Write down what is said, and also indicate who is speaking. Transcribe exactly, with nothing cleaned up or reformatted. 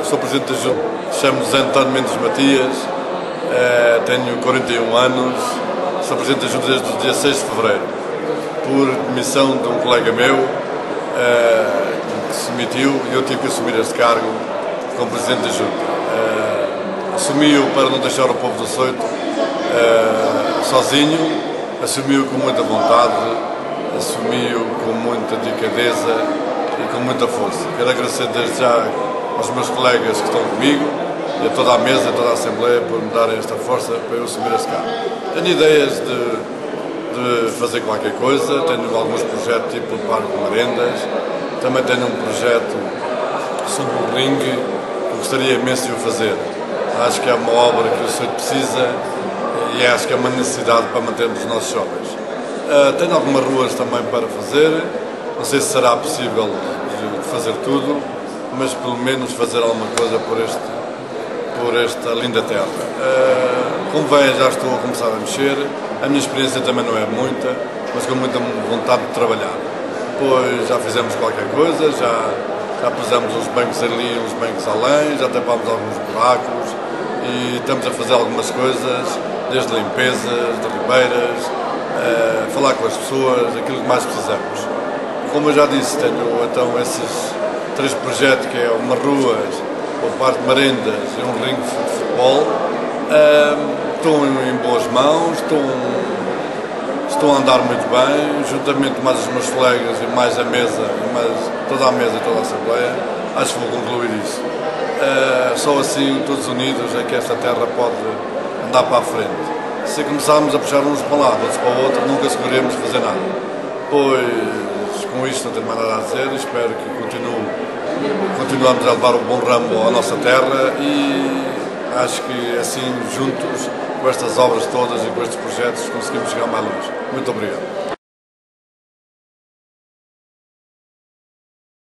Speaker 1: sou presidente da Junta, chamo-me José António Mendes Matias, uh, tenho quarenta e um anos, sou presidente da Junta desde o dia seis de fevereiro, por demissão de um colega meu uh, que se demitiu e eu tive que assumir este cargo como presidente da Junta. Uh, Assumi-o para não deixar o povo do Açoito uh, sozinho, assumi-o com muita vontade, assumi-o com muita delicadeza e com muita força. Quero agradecer desde já aos meus colegas que estão comigo e a toda a mesa, a toda a Assembleia por me darem esta força para eu assumir este cargo. Tenho ideias de, de fazer qualquer coisa, tenho alguns projetos tipo o Parque de Merendas, também tenho um projeto sobre o ringue que eu gostaria imenso de o fazer. Acho que é uma obra que o Açoito precisa e acho que é uma necessidade para mantermos os nossos jovens. Uh, tenho algumas ruas também para fazer, não sei se será possível fazer tudo, mas pelo menos fazer alguma coisa por, este, por esta linda terra. Uh, como veem, já estou a começar a mexer, a minha experiência também não é muita, mas com muita vontade de trabalhar. Pois já fizemos qualquer coisa, já, já pusemos uns bancos ali, uns bancos além, já tapámos alguns buracos e estamos a fazer algumas coisas, desde limpezas, de ribeiras, uh, falar com as pessoas, aquilo que mais precisamos. Como eu já disse, tenho então esses três projetos, que é uma ruas, o Parque de Merendas e um ringue de futebol. Uh, estão em boas mãos, estão, estão a andar muito bem, juntamente mais os meus colegas e mais a mesa, mais toda a mesa e toda a Assembleia, acho que vou concluir isso. Uh, só assim, todos unidos, é que esta terra pode andar para a frente. Se começarmos a puxar uns para um lado, outros para o outro, nunca conseguiremos fazer nada. Pois, com isto não tenho mais nada a dizer, espero que continue, continuemos a levar o bom ramo à nossa terra e acho que assim, juntos, com estas obras todas e com estes projetos, conseguimos chegar mais longe. Muito obrigado.